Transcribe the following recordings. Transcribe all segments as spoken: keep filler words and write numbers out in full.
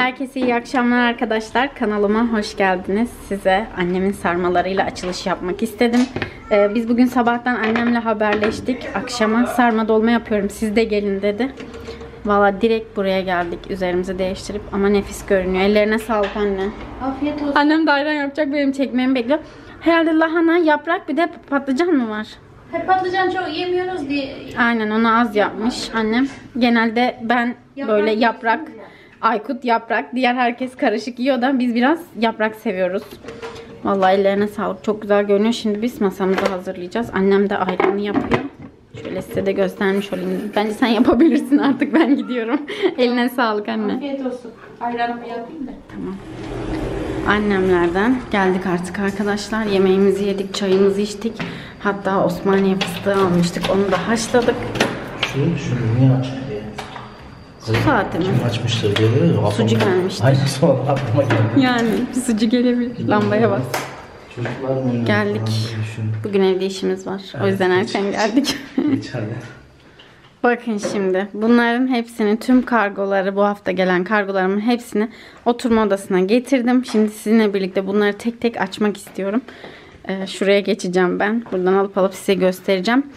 Herkese iyi akşamlar arkadaşlar. Kanalıma hoş geldiniz. Size annemin sarmalarıyla açılış yapmak istedim. Ee, biz bugün sabahtan annemle haberleştik. Akşama sarma dolma yapıyorum. Siz de gelin dedi. Valla direkt buraya geldik. Üzerimizi değiştirip ama nefis görünüyor. Ellerine sağlık anne. Afiyet olsun. Annem de ayran yapacak. Benim çekmemi bekliyor. Herhalde lahana, yaprak bir de patlıcan mı var? Hep patlıcan çok yemiyoruz diye. Aynen, onu az yapmış annem. Genelde ben Yaprak böyle yiyorsun yaprak, Aykut yaprak, diğer herkes karışık yiyor da biz biraz yaprak seviyoruz. Vallahi ellerine sağlık. Çok güzel görünüyor. Şimdi biz masamızı hazırlayacağız. Annem de ayranı yapıyor. Şöyle size de göstermiş olayım. Bence sen yapabilirsin artık. Ben gidiyorum. Eline sağlık anne. Afiyet olsun. Ayranımı yapayım da. Tamam. Annemlerden geldik artık arkadaşlar. Yemeğimizi yedik, çayımızı içtik. Hatta Osmaniye fıstığı almıştık. Onu da haşladık. Şunu düşünün, niye açık diye. Su saati mi? Kim açmıştır diye böyle mi? Sucu gelmiştir. Aynı sonra aklıma geldi. Yani bir sucu gelebilir. Lambaya bas. Çocuklar mı oynuyor? Geldik. Düşün. Bugün evde işimiz var. O Evet, yüzden geç. erken geldik. Geç hadi. Bakın şimdi. Bunların hepsini, tüm kargoları, bu hafta gelen kargolarımın hepsini oturma odasına getirdim. Şimdi sizinle birlikte bunları tek tek açmak istiyorum. Ee, şuraya geçeceğim ben. Buradan alıp alıp size göstereceğim.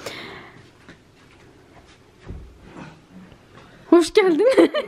Hoş geldin.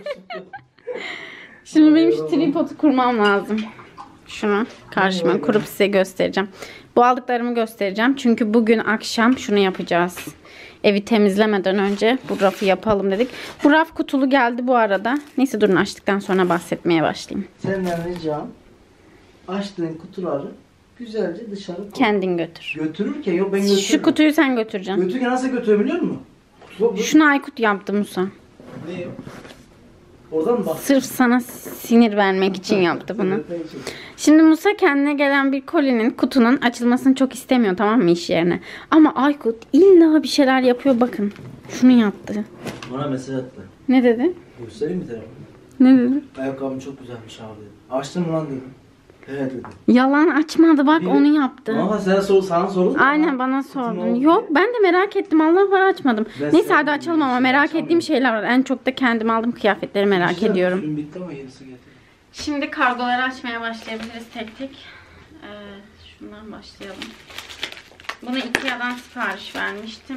Şimdi benim şu tripodu kurmam lazım. Şunu karşıma kurup size göstereceğim. Bu aldıklarımı göstereceğim. Çünkü bugün akşam şunu yapacağız. Evi temizlemeden önce bu rafı yapalım dedik. Bu raf kutulu geldi bu arada. Neyse durun, açtıktan sonra bahsetmeye başlayayım. Senden ricam, açtığın kutuları güzelce dışarı koy. Kendin götür. Götürürken yok ben götürürüm. Şu kutuyu sen götüreceksin. Götürürken nasıl götürebiliyor musun? Kutu bu. Şunu Aykut yaptı Musa. Ne? Oradan mı bak? Sırf sana sinir vermek için yaptı bunu. Şimdi Musa kendine gelen bir kolinin, kutunun açılmasını çok istemiyor, tamam mı, iş yerine. Ama Aykut illa bir şeyler yapıyor, bakın. Şunu yaptı. Bana mesaj attı. Ne dedi? Göstereyim mi telefonu? Ne dedi? Ayakkabım çok güzelmiş abi dedim. Açtın mı lan dedim. Evet dedim. Yalan açmadı, bak Bir- onu yaptı. Ama sen sor, sana sordun mu? Aynen, bana sordun. Yok, ben de merak ettim. Allah var, açmadım. Ben Neyse sen- hadi açalım ama merak Açalım. ettiğim şeyler var. En çok da kendim aldığım kıyafetleri merak Güzel, ediyorum. suyun bitti ama yenisi getir. Şimdi kargoları açmaya başlayabiliriz tek tek. Ee, şundan başlayalım. Bunu Ikea'dan sipariş vermiştim.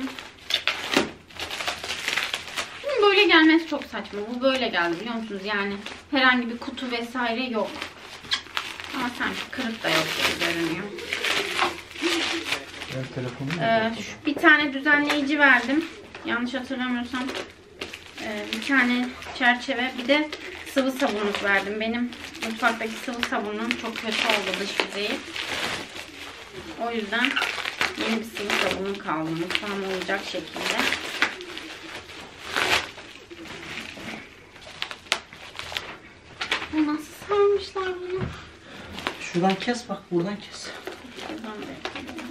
Bunun böyle gelmesi çok saçma. Bu böyle geldi, biliyor musunuz? Yani herhangi bir kutu vesaire yok. Ama sanki kırık da yok gibi görünüyor. Ben telefonu Ee, şu- bir tane düzenleyici verdim. Yanlış hatırlamıyorsam. Ee, bir tane çerçeve, bir de sıvı sabunluk verdim. Benim mutfaktaki sıvı sabunum çok kötü oldu, dış yüzeyi. O yüzden yeni bir sıvı sabunluk aldım. Mutfağıma olacak şekilde. Bu nasıl sarmışlar bunu? Şuradan kes bak, buradan kes. Şuradan da yapalım.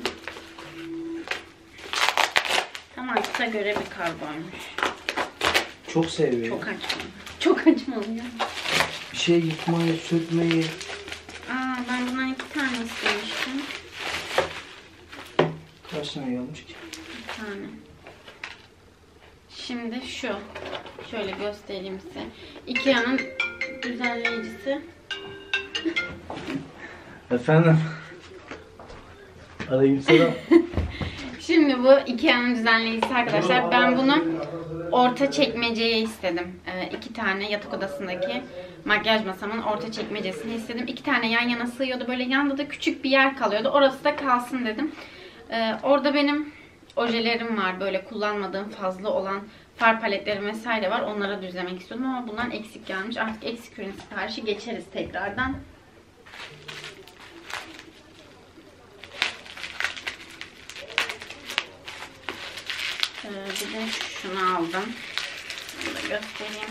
Tam Aykut'a göre bir kargoymuş. Çok seviyor. Çok açmalı. Çok açmalı ya. Bir şey yıkmayı, sökmeyi. Aa, ben bundan iki tane istemiştim. Kaç tane gelmiş ki? Bir tane. Şimdi şu. Şöyle göstereyim size. Ikea'nın düzenleyicisi. Efendim? Arayayım selam. Şimdi bu Ikea'nın düzenleyicisi arkadaşlar. Ben bunu orta çekmeceye istedim. Ee, iki tane yatak odasındaki makyaj masamın orta çekmecesini istedim. İki tane yan yana sığıyordu. Böyle yanda da küçük bir yer kalıyordu. Orası da kalsın dedim. Ee, orada benim ojelerim var. Böyle kullanmadığım fazla olan far paletlerim vesaire var. Onlara düzlemek istiyordum ama bundan eksik gelmiş. Artık eksik ürün siparişi geçeriz tekrardan. Ee, bir de şunu aldım. Bunu da göstereyim.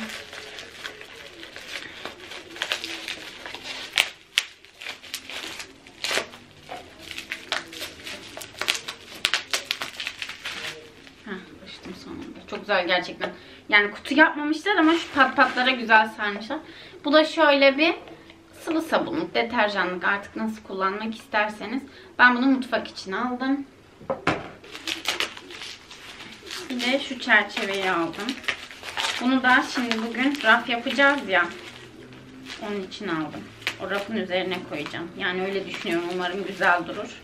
Heh, açtım sonunda. Çok güzel gerçekten. Yani kutu yapmamışlar ama şu pat patlara güzel sarmışlar. Bu da şöyle bir sıvı sabunluk, deterjanlık, artık nasıl kullanmak isterseniz. Ben bunu mutfak için aldım. Bir de şu çerçeveyi aldım. Bunu da şimdi bugün raf yapacağız ya. Onun için aldım. O rafın üzerine koyacağım. Yani öyle düşünüyorum. Umarım güzel durur.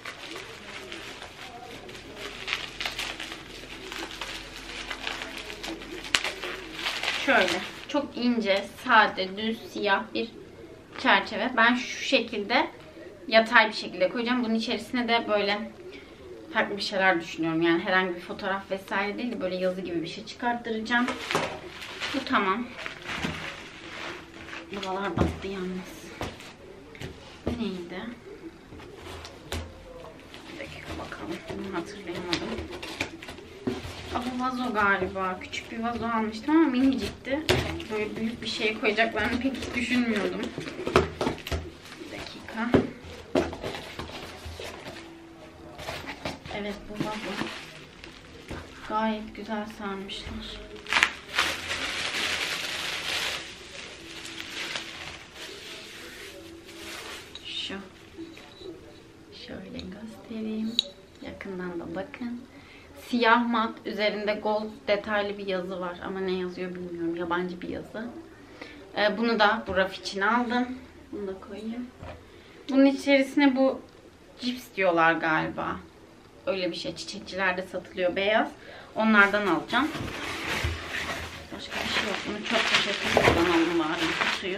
Şöyle. Çok ince, sade, düz, siyah bir çerçeve. Ben şu şekilde yatay bir şekilde koyacağım. Bunun içerisine de böyle farklı bir şeyler düşünüyorum. Yani herhangi bir fotoğraf vesaire değil de böyle yazı gibi bir şey çıkarttıracağım. Bu tamam. Buralar battı yalnız. Bu neydi? Bir dakika bakalım. Bunu hatırlayamadım. Aa, bu vazo galiba. Küçük bir vazo almıştım ama minicikti. Böyle büyük bir şey koyacaklarını pek hiç düşünmüyordum. Bir dakika. Evet, bu vazo. Gayet güzel sarmışlar. Şu. Şöyle göstereyim. Yakından da bakın. Siyah mat, üzerinde gold detaylı bir yazı var. Ama ne yazıyor bilmiyorum. Yabancı bir yazı. Ee, bunu da bu raf için aldım. Bunu da koyayım. Bunun içerisine bu cips diyorlar galiba. Öyle bir şey. Çiçekçilerde satılıyor beyaz. Onlardan alacağım. Başka bir şey yok. Bunu çöp poşetine kullanalım bari. Kutuyu.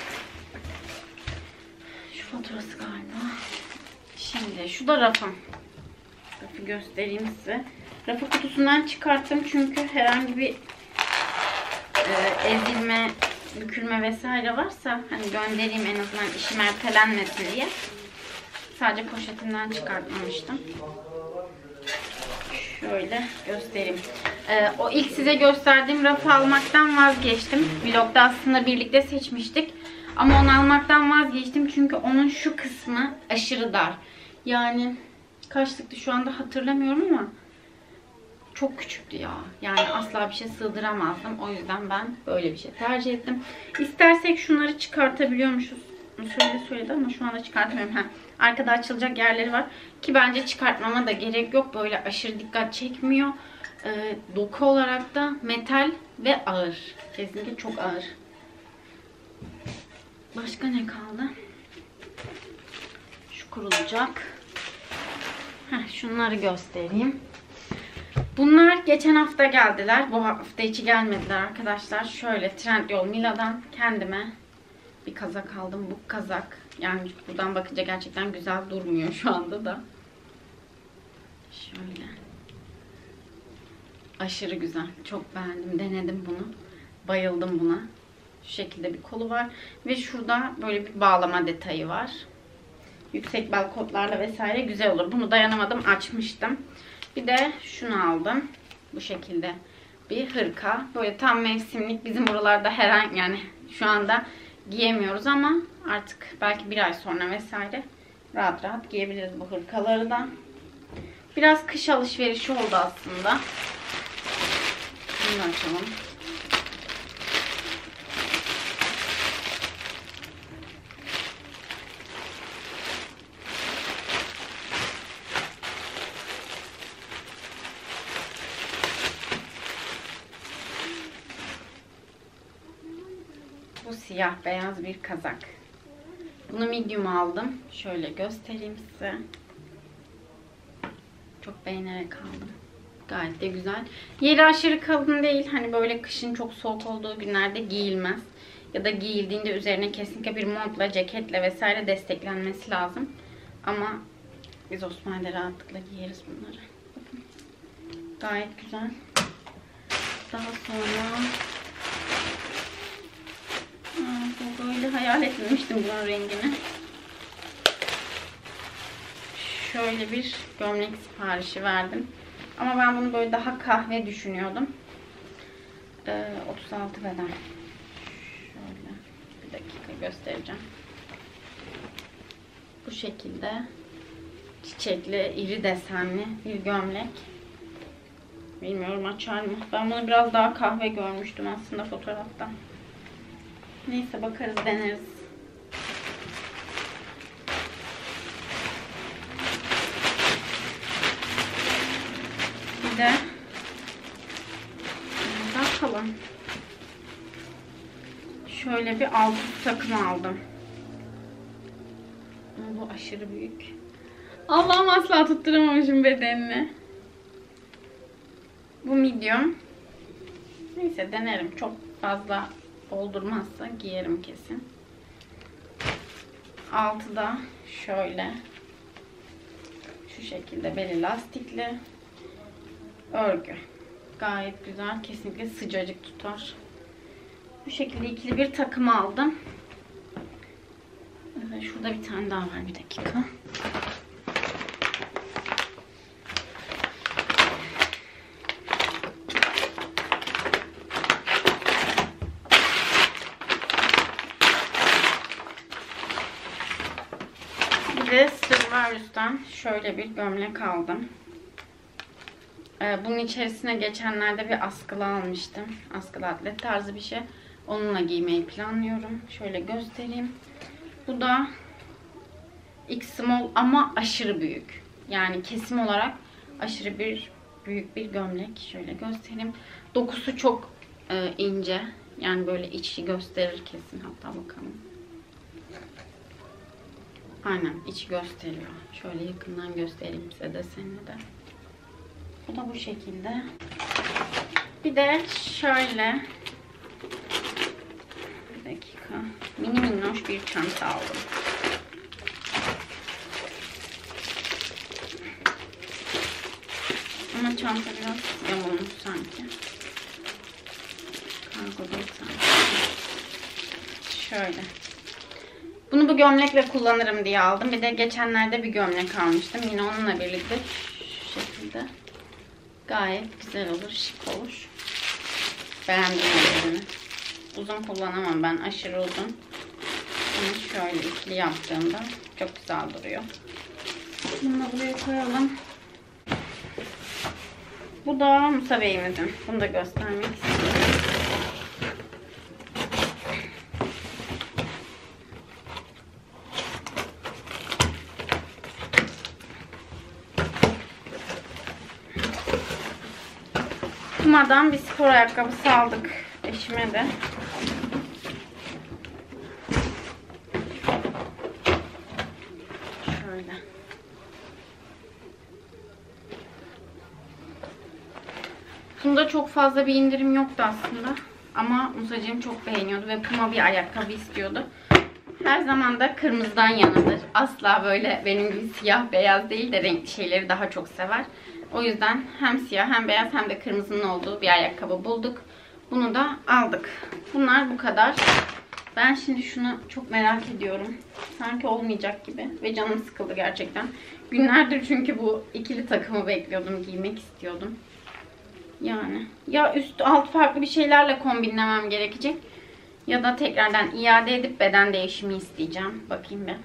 Şu faturası galiba. Şimdi şu da rafım. Rafı göstereyim size. Rafı kutusundan çıkarttım çünkü herhangi bir e, ezilme, bükülme vesaire varsa hani göndereyim en azından işim ertelenmesin diye. Sadece poşetinden çıkartmamıştım. Şöyle göstereyim. Ee, o ilk size gösterdiğim rafı almaktan vazgeçtim. Vlogda aslında birlikte seçmiştik. Ama onu almaktan vazgeçtim çünkü onun şu kısmı aşırı dar. Yani kaçlıktı şu anda hatırlamıyorum ama çok küçüktü ya. Yani asla bir şey sığdıramazdım. O yüzden ben böyle bir şey tercih ettim. İstersek şunları çıkartabiliyormuşuz. Söyle söyledi ama şu anda çıkartamıyorum. Ha, arkada açılacak yerleri var. Ki bence çıkartmama da gerek yok. Böyle aşırı dikkat çekmiyor. Ee, doku olarak da metal ve ağır. Kesinlikle çok ağır. Başka ne kaldı? Şu kurulacak. Heh, şunları göstereyim. Bunlar geçen hafta geldiler. Bu hafta içi gelmediler arkadaşlar. Şöyle Trendyol Mila'dan kendime bir kazak aldım. Bu kazak yani buradan bakınca gerçekten güzel durmuyor şu anda da. Şöyle. Aşırı güzel. Çok beğendim. Denedim bunu. Bayıldım buna. Şu şekilde bir kolu var. Ve şurada böyle bir bağlama detayı var. Yüksek bel kotlarla vesaire güzel olur. Bunu dayanamadım. Açmıştım. Bir de şunu aldım. Bu şekilde bir hırka. Böyle tam mevsimlik. Bizim buralarda herhangi yani şu anda giyemiyoruz ama artık belki bir ay sonra vesaire rahat rahat giyebiliriz bu hırkaları da. Biraz kış alışverişi oldu aslında. Bunu açalım. Bu siyah beyaz bir kazak. Bunu medium aldım. Şöyle göstereyim size. Çok beğenerek aldım. Gayet de güzel. Yeri aşırı kalın değil. Hani böyle kışın çok soğuk olduğu günlerde giyilmez. Ya da giyildiğinde üzerine kesinlikle bir montla, ceketle vesaire desteklenmesi lazım. Ama biz Osmanlı'da rahatlıkla giyeriz bunları. Bakın. Gayet güzel. Daha sonra Aa, böyle hayal etmemiştim bunun rengini. Şöyle bir gömlek siparişi verdim. Ama ben bunu böyle daha kahve düşünüyordum. Ee, otuz altı beden. Şöyle bir dakika göstereceğim. Bu şekilde çiçekli, iri desenli bir gömlek. Bilmiyorum açar mı? Ben bunu biraz daha kahve görmüştüm aslında fotoğrafta. Neyse bakarız, deneriz. Bir de bakalım. şöyle bir alt üst takım aldım. Ama bu aşırı büyük. Allah'ım asla tutturamamışım bedenini. Bu medium. Neyse denerim. Çok fazla doldurmazsa giyerim kesin. Altı da şöyle. Şu şekilde beli lastikli. Örgü. Gayet güzel. Kesinlikle sıcacık tutar. Bu şekilde ikili bir takım aldım. Evet, şurada bir tane daha var. Bir dakika. Bir de Stradivarius'tan şöyle bir gömlek aldım. Bunun içerisine geçenlerde bir askılı almıştım. Askılı atlet tarzı bir şey. Onunla giymeyi planlıyorum. Şöyle göstereyim. Bu da X small ama aşırı büyük. Yani kesim olarak aşırı bir büyük bir gömlek. Şöyle göstereyim. Dokusu çok e, ince. Yani böyle içi gösterir kesin. Hatta bakalım. Aynen içi gösteriyor. Şöyle yakından göstereyim size desenini de. Bu da bu şekilde. Bir de şöyle bir dakika. Mini minnoş bir çanta aldım. Ama çanta biraz yamulmuş sanki. Kargo değil sanki. Şöyle. Bunu bu gömlekle kullanırım diye aldım. Bir de geçenlerde bir gömlek almıştım. Yine onunla birlikte şu şekilde. Gayet güzel olur, şık olur. Beğendim modelini. Uzun kullanamam ben, aşırı uzun. Bunu şöyle ikili yaptığımda çok güzel duruyor. Bunu da buraya koyalım. Bu da Musa Bey'imizin. Bunu da göstermek istiyorum. Puma'dan bir spor ayakkabısı aldık eşime de. Şöyle. Bunda çok fazla bir indirim yoktu aslında. Ama Musacığım çok beğeniyordu ve Puma bir ayakkabı istiyordu. Her zaman da kırmızıdan yanıdır. Asla böyle benim gibi siyah beyaz değil de renkli şeyleri daha çok sever. O yüzden hem siyah hem beyaz hem de kırmızının olduğu bir ayakkabı bulduk. Bunu da aldık. Bunlar bu kadar. Ben şimdi şunu çok merak ediyorum. Sanki olmayacak gibi. Ve canım sıkıldı gerçekten. Günlerdir çünkü bu ikili takımı bekliyordum. Giymek istiyordum. Yani ya üst alt farklı bir şeylerle kombinlemem gerekecek. Ya da tekrardan iade edip beden değişimi isteyeceğim. Bakayım ben.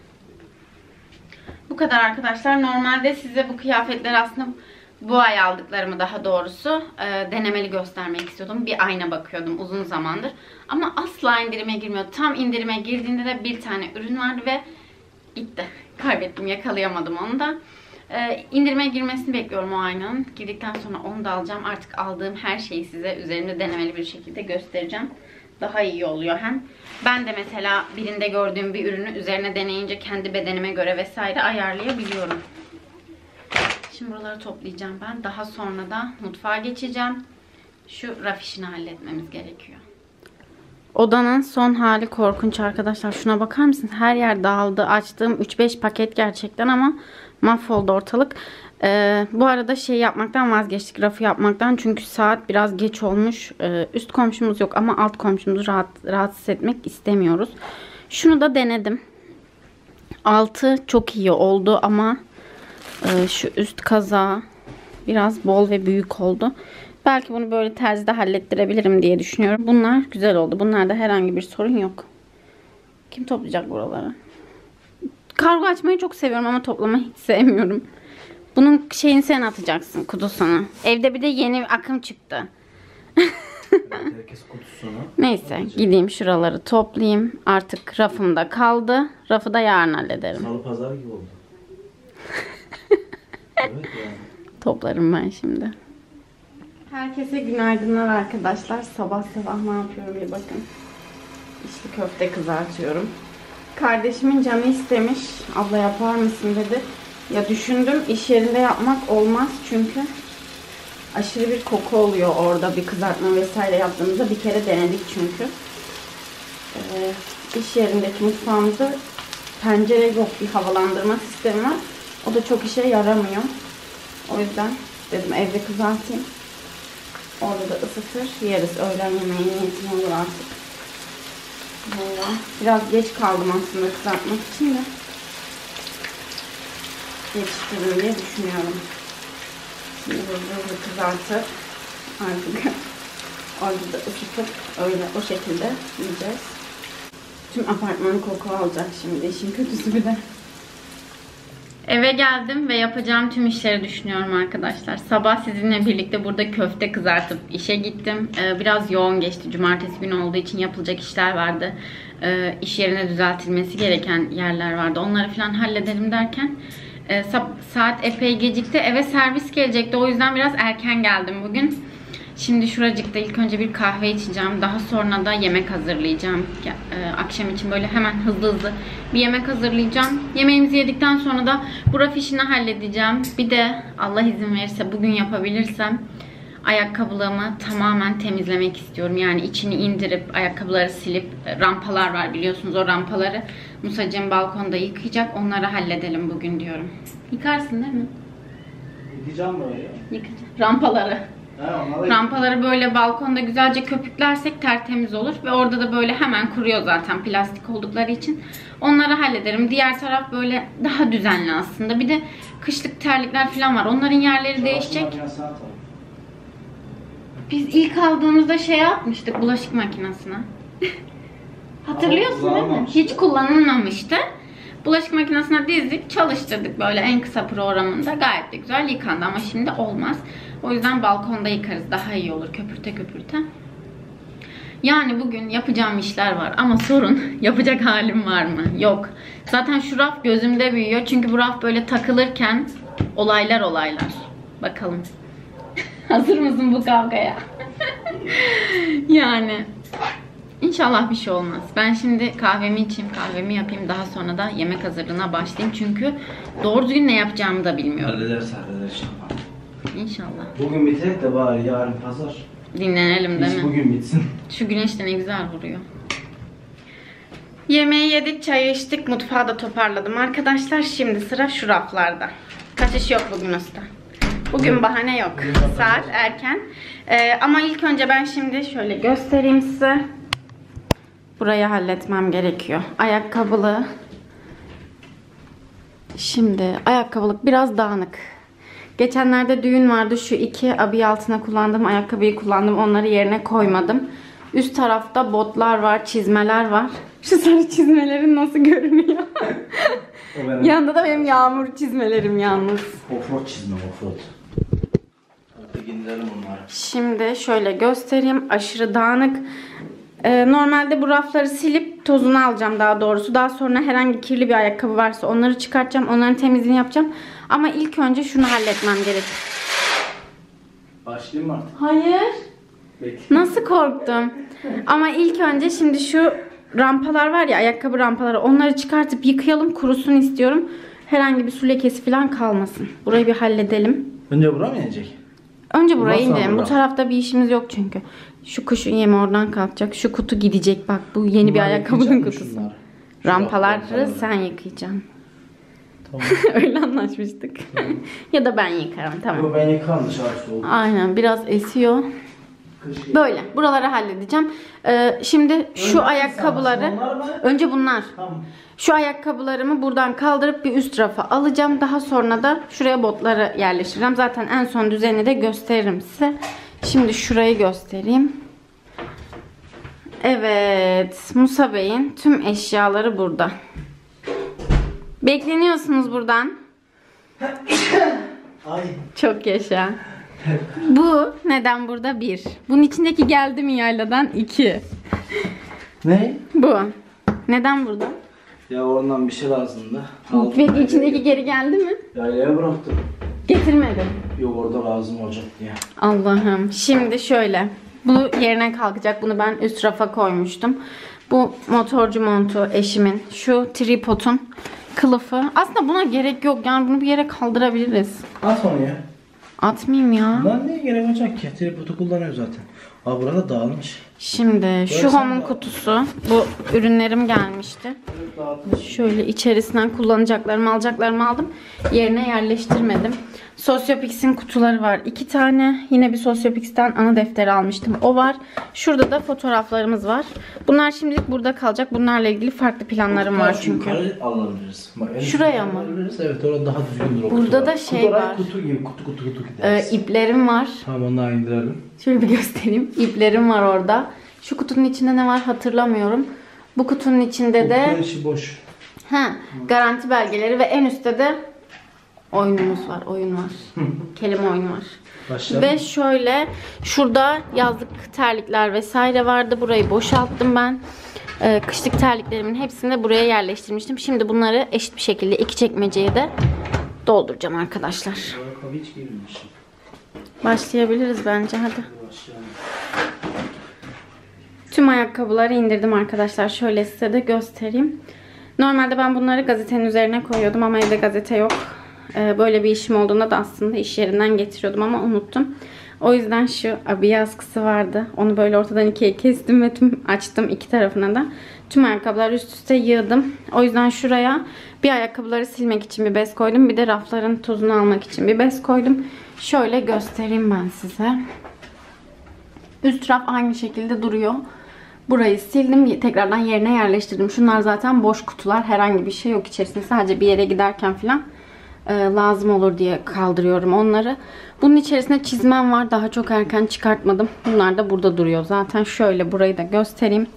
Bu kadar arkadaşlar. Normalde size bu kıyafetler aslında bu ay aldıklarımı daha doğrusu e, denemeli göstermek istiyordum. Bir ayna bakıyordum uzun zamandır. Ama asla indirime girmiyor. Tam indirime girdiğinde de bir tane ürün vardı ve gitti. Kaybettim. Yakalayamadım onu da. E, indirime girmesini bekliyorum o aynanın. Girdikten sonra onu da alacağım. Artık aldığım her şeyi size üzerimde denemeli bir şekilde göstereceğim. Daha iyi oluyor hem. Ben de mesela birinde gördüğüm bir ürünü üzerine deneyince kendi bedenime göre vesaire ayarlayabiliyorum. Şimdi buraları toplayacağım ben. Daha sonra da mutfağa geçeceğim. Şu raf işini halletmemiz gerekiyor. Odanın son hali korkunç arkadaşlar. Şuna bakar mısınız? Her yer dağıldı. Açtığım üç beş paket gerçekten ama mahvoldu ortalık. Ee, bu arada şey yapmaktan vazgeçtik. Rafı yapmaktan. Çünkü saat biraz geç olmuş. Ee, üst komşumuz yok ama alt komşumuzu rahat, rahatsız etmek istemiyoruz. Şunu da denedim. Altı çok iyi oldu ama e, şu üst kazağı biraz bol ve büyük oldu. Belki bunu böyle terzide hallettirebilirim diye düşünüyorum. Bunlar güzel oldu. Bunlarda herhangi bir sorun yok. Kim toplayacak buraları? Kargo açmayı çok seviyorum ama toplamayı hiç sevmiyorum. Bunun şeyini sen atacaksın, kutusunu. Evde bir de yeni akım çıktı. Herkes kutusunu. Neyse atacak. Gideyim şuraları toplayayım. Artık rafımda kaldı. Rafı da yarın hallederim. Salı pazar gibi oldu. Evet yani. Toplarım ben şimdi. Herkese günaydınlar arkadaşlar. Sabah sabah ne yapıyorum bir bakın. İçli köfte kızartıyorum. Kardeşimin canı istemiş. Abla yapar mısın dedi. Ya düşündüm, iş yerinde yapmak olmaz çünkü aşırı bir koku oluyor orada bir kızartma vesaire yaptığımızda. Bir kere denedik çünkü. Ee, iş yerindeki mutfağımızda pencere yok, bir havalandırma sistemi var. O da çok işe yaramıyor. O yüzden dedim evde kızartayım. Orada da ısıtır yeriz. Öğlen yemeği niyetim olur artık. Böyle. Biraz geç kaldım aslında kızartmak için de. Yetiştiririm diye düşünüyorum. Şimdi hızlı hızlı kızartıp artık orada da ısıtıp öyle o şekilde yiyeceğiz. Tüm apartman koku alacak şimdi, işin kötüsü bir de. Eve geldim ve yapacağım tüm işleri düşünüyorum arkadaşlar. Sabah sizinle birlikte burada köfte kızartıp işe gittim. Ee, biraz yoğun geçti. Cumartesi günü olduğu için yapılacak işler vardı. Ee, iş yerine düzeltilmesi gereken yerler vardı. Onları falan hallederim derken e, saat epey gecikti. Eve servis gelecekti. O yüzden biraz erken geldim bugün. Şimdi şuracıkta ilk önce bir kahve içeceğim. Daha sonra da yemek hazırlayacağım. Ee, akşam için böyle hemen hızlı hızlı bir yemek hazırlayacağım. Yemeğimizi yedikten sonra da bu raf işini halledeceğim. Bir de Allah izin verirse bugün yapabilirsem ayakkabılığımı tamamen temizlemek istiyorum. Yani içini indirip ayakkabıları silip, rampalar var biliyorsunuz, o rampaları Musacığım balkonda yıkayacak. Onları halledelim bugün diyorum. Yıkarsın değil mi? Yıkayacağım böyle. Yıkayacağım. Rampaları. He, Rampaları böyle balkonda güzelce köpüklersek tertemiz olur. Ve orada da böyle hemen kuruyor zaten plastik oldukları için. Onları hallederim. Diğer taraf böyle daha düzenli aslında. Bir de kışlık terlikler falan var. Onların yerleri değişecek. Biz ilk aldığımızda şey yapmıştık bulaşık makinesine. Hatırlıyorsun değil mi? Hiç kullanılmamıştı. Bulaşık makinesine dizdik, çalıştırdık böyle en kısa programında. Gayet de güzel yıkandı ama şimdi olmaz. O yüzden balkonda yıkarız. Daha iyi olur köpürte köpürte. Yani bugün yapacağım işler var ama sorun yapacak halim var mı? Yok. Zaten şu raf gözümde büyüyor. Çünkü bu raf böyle takılırken olaylar olaylar. Bakalım. Hazır mısın bu kavgaya? Yani İnşallah bir şey olmaz. Ben şimdi kahvemi içeyim, kahvemi yapayım. Daha sonra da yemek hazırlığına başlayayım. Çünkü doğru düzgün ne yapacağımı da bilmiyorum. Hallederiz hallederiz. İnşallah. Bugün biter de bari yarın pazar. Dinlenelim değil Hiç mi? bugün bitsin. Şu güneş de ne güzel vuruyor. Yemeği yedik, çayı içtik, mutfağı da toparladım. Arkadaşlar şimdi sıra şu raflarda. Kaçış yok bugün usta. Bugün bahane yok. Saat erken. Ee, ama ilk önce ben şimdi şöyle göstereyim size. Burayı halletmem gerekiyor. Ayakkabılığı. Şimdi ayakkabılık biraz dağınık. Geçenlerde düğün vardı. Şu iki abiye altına kullandığım ayakkabıyı kullandım. Onları yerine koymadım. Üst tarafta botlar var, çizmeler var. Şu sarı çizmelerin nasıl görünüyor? Yanında da benim yağmur çizmelerim yalnız. Offroad çizme, offroad. Hadi gidelim onları. Şimdi şöyle göstereyim. Aşırı dağınık. Ee, normalde bu rafları silip tozunu alacağım daha doğrusu. Daha sonra herhangi kirli bir ayakkabı varsa onları çıkartacağım. Onların temizliğini yapacağım. Ama ilk önce şunu halletmem gerek. Başlayayım mı artık? Hayır. Bekle. Nasıl korktum. Ama ilk önce şimdi şu rampalar var ya, ayakkabı rampaları, onları çıkartıp yıkayalım, kurusun istiyorum. Herhangi bir su lekesi falan kalmasın. Burayı bir halledelim. Önce bura mı yenecek? Önce burayı Nasıl indirelim. Bu bura? tarafta bir işimiz yok çünkü. Şu kuşun yemi oradan kalkacak. Şu kutu gidecek. Bak bu yeni bir Bunlar ayakkabının yıkayacak mı kutusu. şunları? Rampaları Rampaları. sen yıkayacaksın. Tamam. Öyle anlaşmıştık. Ya da ben yıkarım. Tamam. Bu ben yıkandı dışarısı oldu. Aynen, biraz esiyor. Kış Böyle buraları halledeceğim. Ee, şimdi şu Önce ayakkabıları bunlar mı? önce bunlar. Tamam. Şu ayakkabılarımı buradan kaldırıp bir üst rafa alacağım. Daha sonra da şuraya botları yerleştireceğim. Zaten en son düzenini de gösteririm size. Şimdi şurayı göstereyim. Evet, Musa Bey'in tüm eşyaları burada. Bekleniyorsunuz buradan. Ay. Çok yaşa. Bu neden burada? Bir. Bunun içindeki geldi mi yayladan? İki. Ne? Bu. Neden burada? Ya oradan bir şey lazımdı. Peki içindeki geri geldi mi? Yaylaya bıraktım. Getirmedim. Yok orada lazım olacak diye. Allah'ım. Şimdi şöyle. Bu yerine kalkacak. Bunu ben üst rafa koymuştum. Bu motorcu montu eşimin. Şu tripodun kılıfı. Aslında buna gerek yok. Yani bunu bir yere kaldırabiliriz. At onu ya. Atmayayım ya. Lan neye gerek olacak ki? Tripodu kullanıyor zaten. Aa burada dağılmış. Şimdi şu Görsen Home'un de- kutusu. Bu ürünlerim gelmişti. Evet, dağıtmış. Şöyle içerisinden kullanacaklarımı alacaklarımı aldım. Yerine yerleştirmedim. Sosyopix'in kutuları var. iki tane. Yine bir Sosyopix'ten ana defteri almıştım. O var. Şurada da fotoğraflarımız var. Bunlar şimdilik burada kalacak. Bunlarla ilgili farklı planlarım var çünkü. Yukarı alabiliriz. Bak, en Şuraya üstte mı? alabiliriz. Evet orada daha düzgündür o Burada kutular. da şey Kutu olarak var. Kutu gibi kutu kutu kutu Ee, gideriz. iplerim var. Tamam onu daha indirelim. Şöyle bir göstereyim. İplerim var orada. Şu kutunun içinde ne var hatırlamıyorum. Bu kutunun içinde de Kutunun içi boş. ha, garanti belgeleri ve en üstte de oyunumuz var. Oyun var. Kelime oyunu var. Başlayalım. Ve şöyle şurada yazlık terlikler vesaire vardı. Burayı boşalttım ben. Ee, kışlık terliklerimin hepsini de buraya yerleştirmiştim. Şimdi bunları eşit bir şekilde iki çekmeceye de dolduracağım arkadaşlar. Ayakkabı hiç giymemiş. Başlayabiliriz bence hadi. Başlayalım. Tüm ayakkabıları indirdim arkadaşlar. Şöyle size de göstereyim. Normalde ben bunları gazetenin üzerine koyuyordum ama evde gazete yok. Ee, böyle bir işim olduğunda da aslında iş yerinden getiriyordum ama unuttum. O yüzden şu abiye askısı vardı. Onu böyle ortadan ikiye kestim ve tüm açtım iki tarafına da. Tüm ayakkabıları üst üste yığdım. O yüzden şuraya bir ayakkabıları silmek için bir bez koydum. Bir de rafların tozunu almak için bir bez koydum. Şöyle göstereyim ben size. Üst raf aynı şekilde duruyor. Burayı sildim. Tekrardan yerine yerleştirdim. Şunlar zaten boş kutular. Herhangi bir şey yok içerisinde. Sadece bir yere giderken falan e, lazım olur diye kaldırıyorum onları. Bunun içerisinde çizmem var. Daha çok erken çıkartmadım. Bunlar da burada duruyor. Zaten şöyle burayı da göstereyim.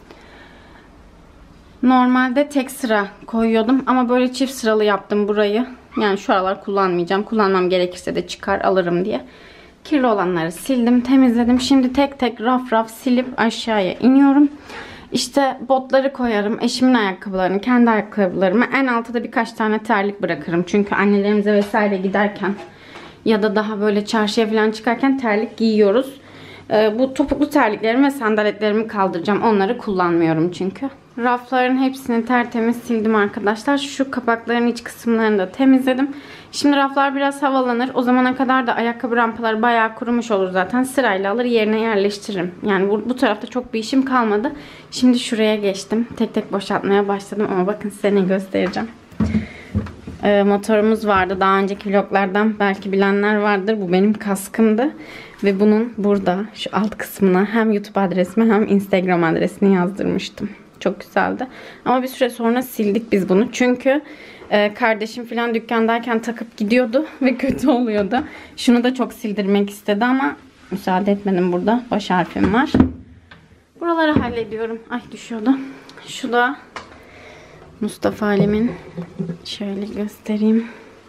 Normalde tek sıra koyuyordum. Ama böyle çift sıralı yaptım burayı. Yani şu aralar kullanmayacağım. Kullanmam gerekirse de çıkar alırım diye. Kirli olanları sildim, temizledim. Şimdi tek tek raf raf silip aşağıya iniyorum. İşte botları koyarım. Eşimin ayakkabılarını, kendi ayakkabılarımı. En altta da birkaç tane terlik bırakırım. Çünkü annelerimize vesaire giderken ya da daha böyle çarşıya falan çıkarken terlik giyiyoruz. Ee, bu topuklu terliklerimi ve sandaletlerimi kaldıracağım. Onları kullanmıyorum çünkü. Rafların hepsini tertemiz sildim arkadaşlar. Şu kapakların iç kısımlarını da temizledim. Şimdi raflar biraz havalanır. O zamana kadar da ayakkabı rampaları bayağı kurumuş olur zaten. Sırayla alır yerine yerleştiririm. Yani bu, bu tarafta çok bir işim kalmadı. Şimdi şuraya geçtim. Tek tek boşaltmaya başladım ama bakın size ne göstereceğim. Ee, motorumuz vardı. Daha önceki vloglardan belki bilenler vardır. Bu benim kaskımdı. Ve bunun burada şu alt kısmına hem YouTube adresimi hem Instagram adresini yazdırmıştım. Çok güzeldi. Ama bir süre sonra sildik biz bunu. Çünkü e, kardeşim falan dükkandayken takıp gidiyordu ve kötü oluyordu. Şunu da çok sildirmek istedi ama müsaade etmedim burada. Baş harfim var. Buraları hallediyorum. Ay düşüyordu. Şu da Mustafa Alem'in, şöyle göstereyim.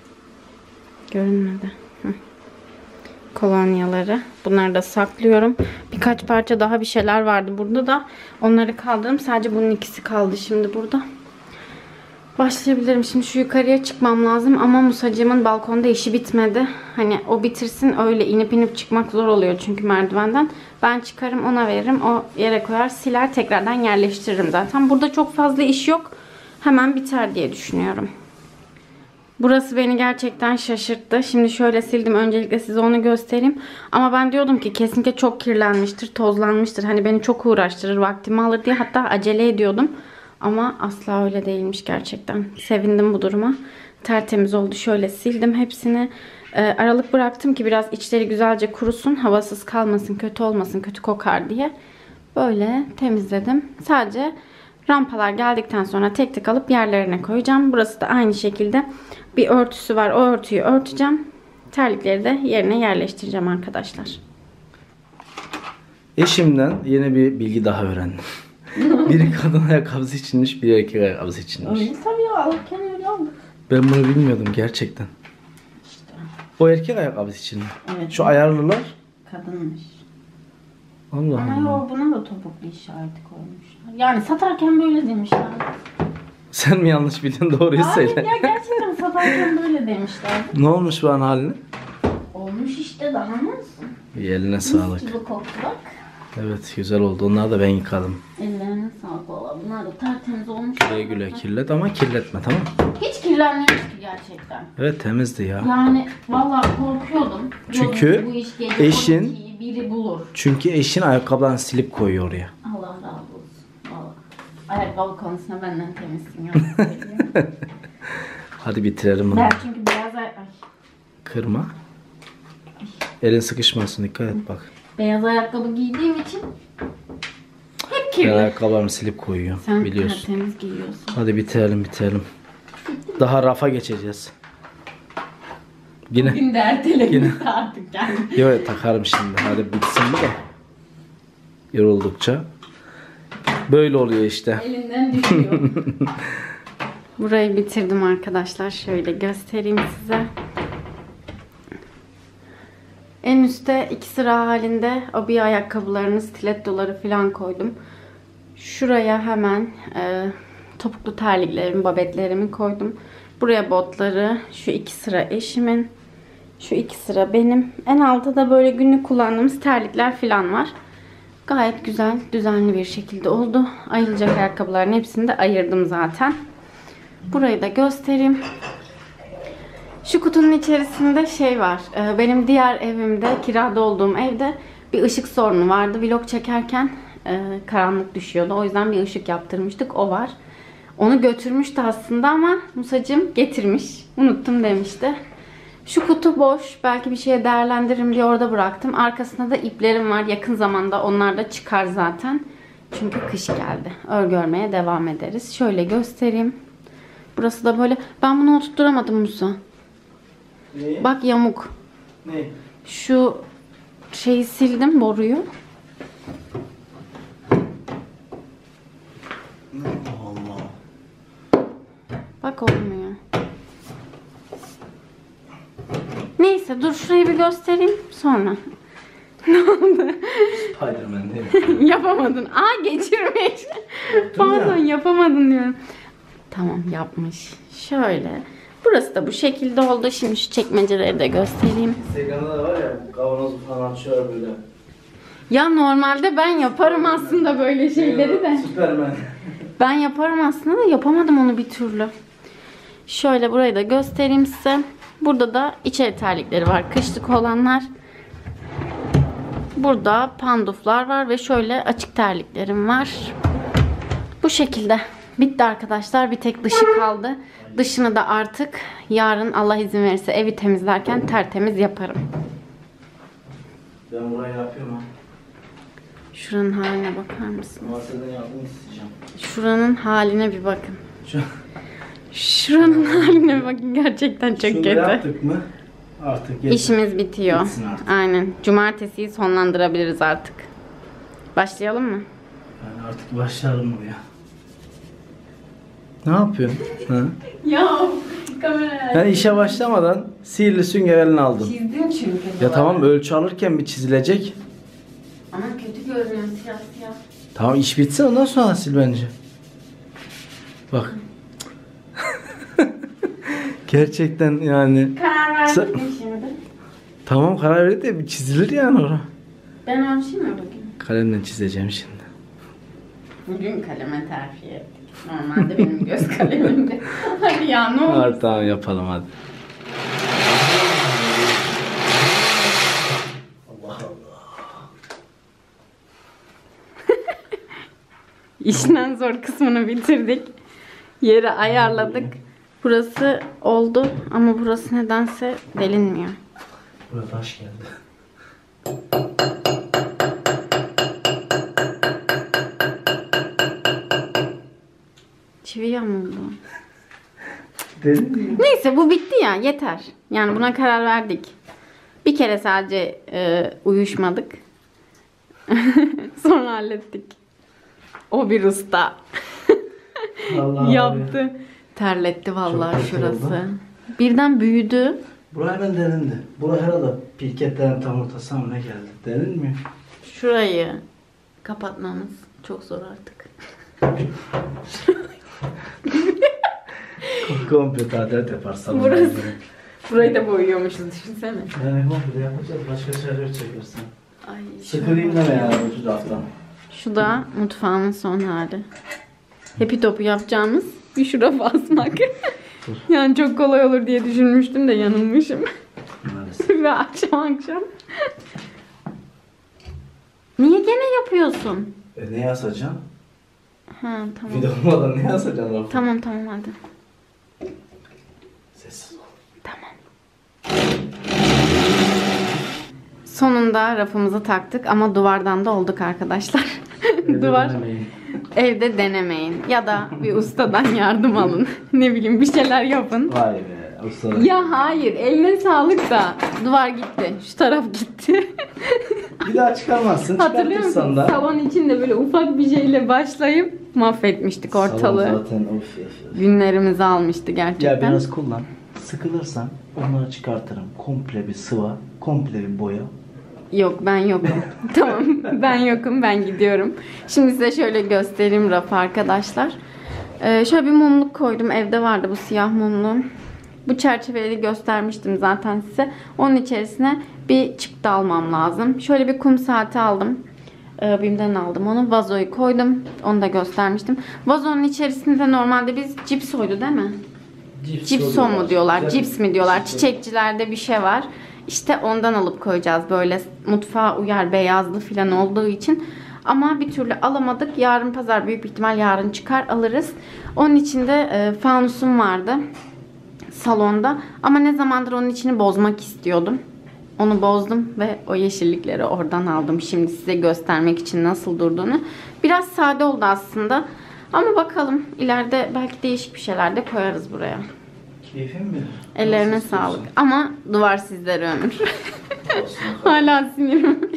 Görünmedi. Hı. Kolonyaları. Bunları da saklıyorum. Birkaç parça daha bir şeyler vardı burada da. Onları kaldırdım. Sadece bunun ikisi kaldı şimdi burada. Başlayabilirim. Şimdi şu yukarıya çıkmam lazım. Ama Musacığımın balkonda işi bitmedi. Hani o bitirsin, öyle inip inip çıkmak zor oluyor çünkü merdivenden. Ben çıkarım, ona veririm. O yere koyar, siler, tekrardan yerleştiririm zaten. Burada çok fazla iş yok. Hemen biter diye düşünüyorum. Burası beni gerçekten şaşırttı. Şimdi şöyle sildim. Öncelikle size onu göstereyim. Ama ben diyordum ki kesinlikle çok kirlenmiştir, tozlanmıştır. Hani beni çok uğraştırır, vaktimi alır diye hatta acele ediyordum. Ama asla öyle değilmiş gerçekten. Sevindim bu duruma. Tertemiz oldu. Şöyle sildim hepsini. Ee, aralık bıraktım ki biraz içleri güzelce kurusun. Havasız kalmasın, kötü olmasın, kötü kokar diye. Böyle temizledim. Sadece rampalar geldikten sonra tek tek alıp yerlerine koyacağım. Burası da aynı şekilde bir örtüsü var. O örtüyü örteceğim. Terlikleri de yerine yerleştireceğim arkadaşlar. Eşimden yeni bir bilgi daha öğrendim. Biri kadın ayakkabısı içinmiş, bir erkek ayakkabısı içinmiş. Öyle tabii ya, alırken öyle aldık. Ben bunu bilmiyordum gerçekten. İşte. O erkek ayakkabısı için. Evet. Şu ayarlılar. Kadınmış. Allah Ama Allah. o buna da topuklu işareti koymuşlar. Yani satarken böyle demişler. Sen mi yanlış bildin, doğruyu Hayır söyle. ya, gerçekten satarken böyle demişler. Ne olmuş bu an haline? Olmuş işte, daha nasıl? Eline Mis sağlık. gibi koktu bak. Evet güzel oldu. Onları da ben yıkadım. Ellerine sağlık valla. Bunlar da tertemiz olmuş. Güle güle kirlet ama kirletme, tamam. Hiç kirlenmemiş ki gerçekten. Evet temizdi ya. Yani valla korkuyordum. Çünkü Diyordum, bu iş gece eşin- on ikiyi biri bulur. Çünkü eşin ayakkabılarını silip koyuyor oraya. Allah razı olsun. Valla. Ayakkabı konusunda benden temizsin ya. Hadi bitirelim bunu. Ben çünkü beyaz ay ay, Kırma. Elin sıkışmasın, dikkat et bak. beyaz ayakkabı giydiğim için hep Ben kirli. ayakkabılarımı silip koyuyor. Sen biliyorsun. tertemiz giyiyorsun. Hadi bitirelim bitirelim. Daha rafa geçeceğiz. Yine. Bugün de ertelemiş artık yani. Yok takarım şimdi. Hadi bitsin bu da. Yoruldukça. Böyle oluyor işte. Elinden düşüyor. Burayı bitirdim arkadaşlar. Şöyle göstereyim size. En üstte iki sıra halinde abiye ayakkabılarını, stilettoları falan koydum. Şuraya hemen e, topuklu terliklerimi, babetlerimi koydum. Buraya botları, şu iki sıra eşimin, şu iki sıra benim. En altta da böyle günlük kullandığımız terlikler falan var. Gayet güzel, düzenli bir şekilde oldu. Ayrılacak ayakkabıların hepsini de ayırdım zaten. Burayı da göstereyim. Şu kutunun içerisinde şey var. Benim diğer evimde, kirada olduğum evde bir ışık sorunu vardı. Vlog çekerken karanlık düşüyordu. O yüzden bir ışık yaptırmıştık. O var. Onu götürmüştü aslında ama Musacığım getirmiş. Unuttum demişti. Şu kutu boş. Belki bir şeye değerlendiririm diye orada bıraktım. Arkasında da iplerim var. Yakın zamanda onlar da çıkar zaten. Çünkü kış geldi. Örgü örmeye devam ederiz. Şöyle göstereyim. Burası da böyle. Ben bunu oturtturamadım Musa. Ne? Bak yamuk. Ne? Şu şeyi sildim, boruyu. Allah. Bak olmuyor. Neyse dur şurayı bir göstereyim sonra. Ne oldu? Spiderman değil mi? Yapamadın. Aa geçirmiş. Pardon yapamadın diyorum. Tamam yapmış. Şöyle. Burası da bu şekilde oldu. Şimdi şu çekmeceleri de göstereyim. Instagram'da da var ya kavanozu falan açıyor böyle. Ya normalde ben yaparım aslında böyle şeyleri de. Süpermen. Ben yaparım aslında da yapamadım onu bir türlü. Şöyle burayı da göstereyim size. Burada da içeri terlikleri var. Kışlık olanlar. Burada panduflar var ve şöyle açık terliklerim var. Bu şekilde. Bitti arkadaşlar. Bir tek dışı kaldı. Dışını da artık yarın Allah izin verirse evi temizlerken tertemiz yaparım. Ben burayı yapıyorum ha. Şuranın haline bakar mısınız? Ama senden yardım isteyeceğim. Şuranın haline bir bakın. Şu, Şuranın haline bakın. Gerçekten çok şunu kötü. yaptık mı? Artık yeter. İşimiz bitiyor. Bitsin artık. Aynen. Cumartesiyi sonlandırabiliriz artık. Başlayalım mı? Yani artık başlayalım buraya. Ne yapıyorsun? Ha? Ya kamera. Ben işe başlamadan sihirli sünger eline aldım. Çizdim çünkü. Ya tamam ölçü alırken bir çizilecek. Ama kötü görünüyor siyah siyah. Tamam iş bitsin ondan sonra sil bence. Bak. Gerçekten yani. Karar verdim Sa- şimdi. Tamam karar verdi de bir çizilir yani orada. Ben ölçeyim mi bugün? Kalemle çizeceğim şimdi. Bugün kaleme terfi ettik. Normalde benim göz kalemimde. Hadi ya ne olur. Hadi tamam yapalım hadi. Allah Allah. İşin en zor kısmını bitirdik. Yeri ayarladık. Burası oldu ama burası nedense delinmiyor. Buraya taş geldi. Çivi yamuldu. Derin değil. Neyse bu bitti ya yeter. Yani buna karar verdik. Bir kere sadece e, uyuşmadık. Sonra hallettik. O bir usta. Allah Yaptı. Terletti vallahi Çok kötü şurası. oldu. Birden büyüdü. Buraya hemen derindi. Buraya herhalde pirketlerin tam ortasına mı ne geldi? Derinmiyor. Şurayı kapatmamız çok zor artık. Komple tadilat yaparsan. Burası. Burayı da boyuyormuşuz düşünsene. Yani komple yapacağız. Başka şeyler çekersen. Ay, Sıkılayım deme yani bu raftan. Şu da mutfağımın son hali. Hepi topu yapacağımız bir şu rafa asmak. Yani çok kolay olur diye düşünmüştüm de yanılmışım. Maalesef. Ve akşam akşam. Niye gene yapıyorsun? E ne asacağım? Ha tamam. Video olmadan ne asacağım rafa? Tamam tamam hadi. Sessiz ol. Tamam. Sonunda rafımızı taktık ama duvardan da olduk arkadaşlar. Duvar Denemeyin. evde denemeyin ya da bir ustadan yardım alın. Ne bileyim bir şeyler yapın. Vay be ustalar. Ya hayır eline sağlık da duvar gitti. Şu taraf gitti. Bir daha çıkarmazsın. Hatırlıyor musun? Çıkartırsan da. Salon içinde böyle ufak bir şeyle başlayıp mahvetmiştik ortalığı. Salon zaten of of of. Günlerimizi almıştı gerçekten. Ya biraz kullan. Sıkılırsan onları çıkartırım. Komple bir sıva, komple bir boya. Yok ben yokum. Tamam ben yokum ben gidiyorum. Şimdi size şöyle göstereyim rafı arkadaşlar. Ee, şöyle bir mumluk koydum. Evde vardı bu siyah mumluğum. Bu çerçeveleri göstermiştim zaten size. Onun içerisine bir çıktı almam lazım. Şöyle bir kum saati aldım. Ee, Bim'den aldım onu. Vazoyu koydum. Onu da göstermiştim. Vazonun içerisinde normalde biz cipsoydu değil mi? Cipson mu diyorlar, cips mi diyorlar. Çiçekçilerde bir şey var. İşte ondan alıp koyacağız. Böyle mutfağa uyar, beyazlı falan olduğu için. Ama bir türlü alamadık. Yarın pazar büyük bir ihtimal yarın çıkar alırız. Onun içinde e, fanusum vardı. Salonda. Ama ne zamandır onun içini bozmak istiyordum. Onu bozdum ve o yeşillikleri oradan aldım. Şimdi size göstermek için nasıl durduğunu. Biraz sade oldu aslında. Ama bakalım ileride belki değişik bir şeyler de koyarız buraya. Keyfin mi? Ellerine Nasıl sağlık. istiyorsun? Ama duvar sizlere ömür. Olsun. Hala sinirim.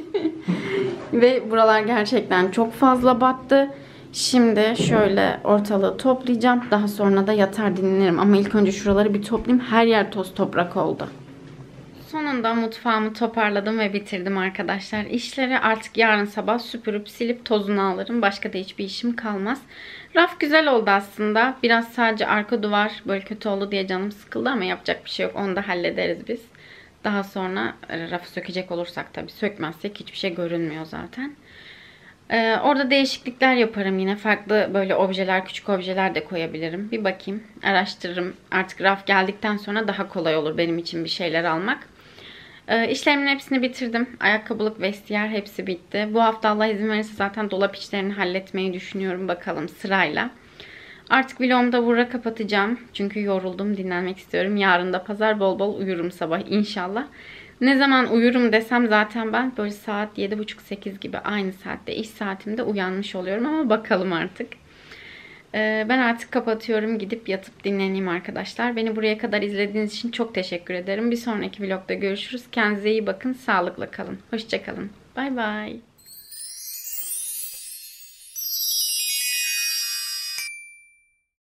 Ve buralar gerçekten çok fazla battı. Şimdi şöyle ortalığı toplayacağım. Daha sonra da yatar dinlenirim. Ama ilk önce şuraları bir toplayayım. Her yer toz toprak oldu. Sonunda mutfağımı toparladım ve bitirdim arkadaşlar. İşleri artık yarın sabah süpürüp silip tozunu alırım. Başka da hiçbir işim kalmaz. Raf güzel oldu aslında. Biraz sadece arka duvar böyle kötü oldu diye canım sıkıldı ama yapacak bir şey yok. Onu da hallederiz biz. Daha sonra rafı sökecek olursak tabii. Sökmezsek hiçbir şey görünmüyor zaten. Ee, orada değişiklikler yaparım yine. Farklı böyle objeler, küçük objeler de koyabilirim. Bir bakayım, araştırırım. Artık raf geldikten sonra daha kolay olur benim için bir şeyler almak. Ee, işlerimin hepsini bitirdim. Ayakkabılık, vestiyer hepsi bitti. Bu hafta Allah izin verirse zaten dolap işlerini halletmeyi düşünüyorum. Bakalım sırayla. Artık vlogumu da burada kapatacağım. Çünkü yoruldum, dinlenmek istiyorum. Yarın da pazar bol bol uyurum sabah inşallah. Ne zaman uyurum desem zaten ben böyle saat yedi buçuk sekiz gibi aynı saatte iş saatimde uyanmış oluyorum ama bakalım artık. Ee, ben artık kapatıyorum. Gidip yatıp dinleneyim arkadaşlar. Beni buraya kadar izlediğiniz için çok teşekkür ederim. Bir sonraki vlogda görüşürüz. Kendinize iyi bakın. Sağlıkla kalın. Hoşça kalın. Bay bay.